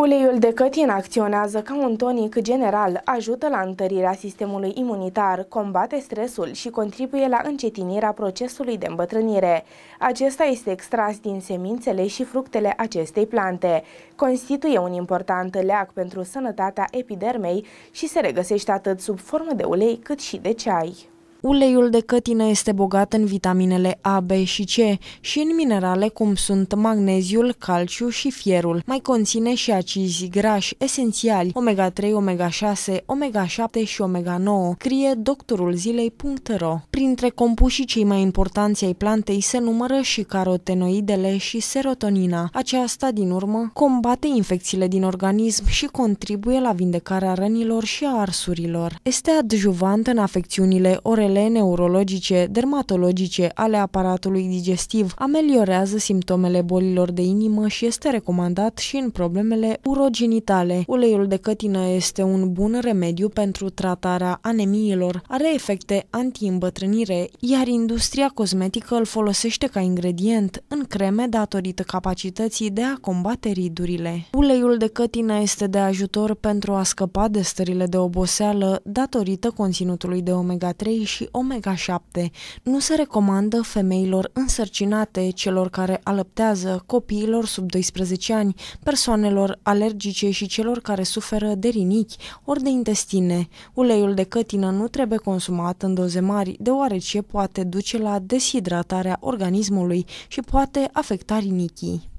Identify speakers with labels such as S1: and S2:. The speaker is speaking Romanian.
S1: Uleiul de cătin acționează ca un tonic general, ajută la întărirea sistemului imunitar, combate stresul și contribuie la încetinirea procesului de îmbătrânire. Acesta este extras din semințele și fructele acestei plante. Constituie un important leac pentru sănătatea epidermei și se regăsește atât sub formă de ulei cât și de ceai.
S2: Uleiul de cătină este bogat în vitaminele A, B și C și în minerale cum sunt magneziul, calciu și fierul. Mai conține și acizi grași esențiali, omega-3, omega-6, omega-7 și omega-9, scrie doctorulzilei.ro. Printre compușii cei mai importanți ai plantei se numără și carotenoidele și serotonina. Aceasta, din urmă, combate infecțiile din organism și contribuie la vindecarea rănilor și a arsurilor. Este adjuvant în afecțiunile orele, neurologice, dermatologice ale aparatului digestiv, ameliorează simptomele bolilor de inimă și este recomandat și în problemele urogenitale. Uleiul de cătină este un bun remediu pentru tratarea anemiilor, are efecte anti-îmbătrânire, iar industria cosmetică îl folosește ca ingredient în creme datorită capacității de a combate ridurile. Uleiul de cătină este de ajutor pentru a scăpa de stările de oboseală datorită conținutului de omega-3 și omega-7. Nu se recomandă femeilor însărcinate, celor care alăptează, copiilor sub 12 ani, persoanelor alergice și celor care suferă de rinichi ori de intestine. Uleiul de cătină nu trebuie consumat în doze mari, deoarece poate duce la deshidratarea organismului și poate afecta rinichii.